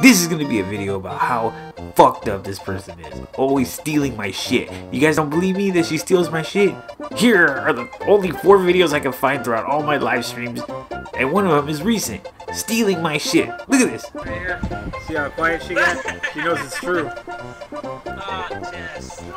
This is gonna be a video about how fucked up this person is. Always stealing my shit. You guys don't believe me that she steals my shit? Here are the only 4 videos I can find throughout all my live streams, and one of them is recent. Stealing my shit. Look at this. Right here. See how quiet she got? She knows it's true. Jess.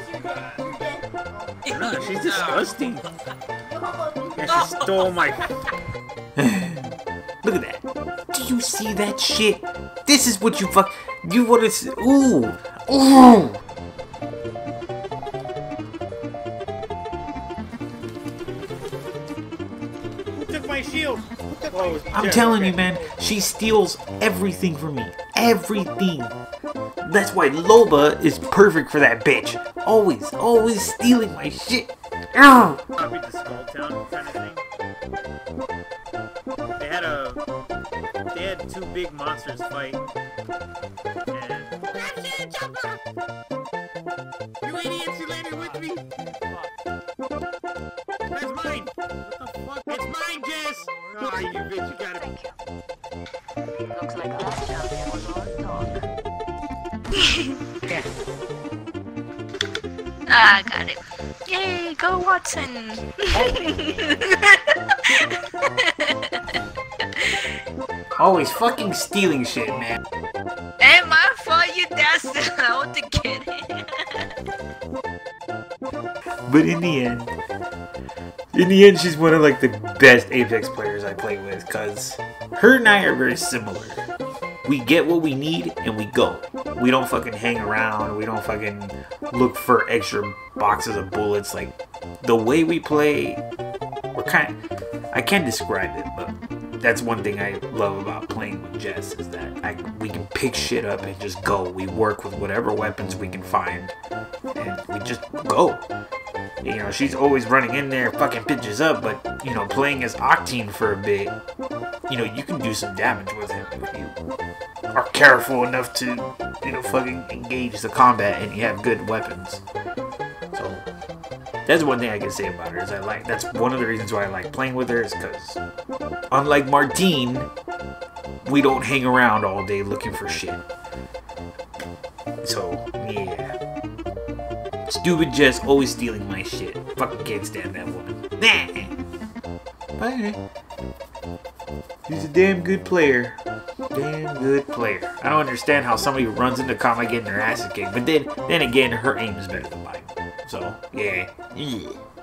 No, she's disgusting. Yeah, she stole my... Look at that. Do you see that shit? This is what you you wanna see. Ooh. Ooh. Who took my shield? Oh, I'm telling you, man, she steals everything from me. Everything. That's why Loba is perfect for that bitch. Always stealing my shit. Ow. Probably the Skull Town kind of thing. They had 2 big monsters fight. And... You idiots, you landed with me! That's mine! What the fuck? It's mine, Jess! Oh, you bitch, you got it. Looks like last champion was on dog. Ah, got it. Yay, go Watson! Always fucking stealing shit, man. Hey, my fault, you dashed out to get it. But in the end, she's one of like the best Apex players I play with, cause her and I are very similar. We get what we need and we go. We don't fucking hang around. We don't fucking look for extra boxes of bullets. Like the way we play, I can't describe it, but that's one thing I love about playing with Jess is that we can pick shit up and just go. We work with whatever weapons we can find and we just go. You know, she's always running in there, fucking pitches up, but, you know, playing as Octane for a bit, you know, you can do some damage with him if you are careful enough to, you know, fucking engage the combat and you have good weapons. So, that's one thing I can say about her, is that's one of the reasons why I like playing with her, is because, unlike Martine, we don't hang around all day looking for shit. So, yeah. Stupid Jess always stealing my shit. Fucking can't stand that woman. Nah. Bye. She's a damn good player. Damn good player. I don't understand how somebody who runs into combat getting their ass kicked. But then again, her aim is better than mine. So, yeah.